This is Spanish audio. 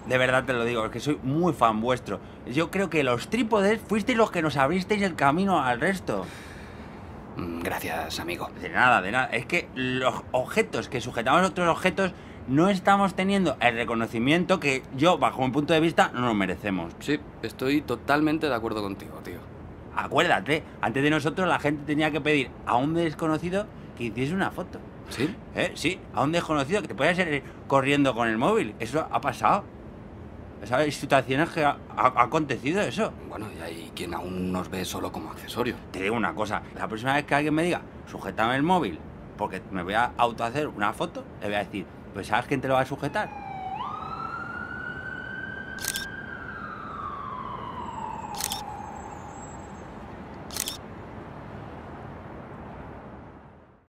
De verdad te lo digo, es que soy muy fan vuestro. Yo creo que los trípodes fuisteis los que nos abristeis el camino al resto. Gracias, amigo. De nada, de nada. Es que los objetos que sujetamos a otros objetos no estamos teniendo el reconocimiento que yo, bajo mi punto de vista, no nos merecemos. Sí, estoy totalmente de acuerdo contigo, tío. Acuérdate, antes de nosotros la gente tenía que pedir a un desconocido que hiciese una foto. ¿Sí? Sí, a un desconocido que te puede ser corriendo con el móvil. Eso ha pasado. ¿Sabes situaciones que ha acontecido eso? Bueno, y hay quien aún nos ve solo como accesorio. Te digo una cosa, la próxima vez que alguien me diga, sujétame el móvil, porque me voy a autohacer una foto, le voy a decir, pues ¿sabes quién te lo va a sujetar?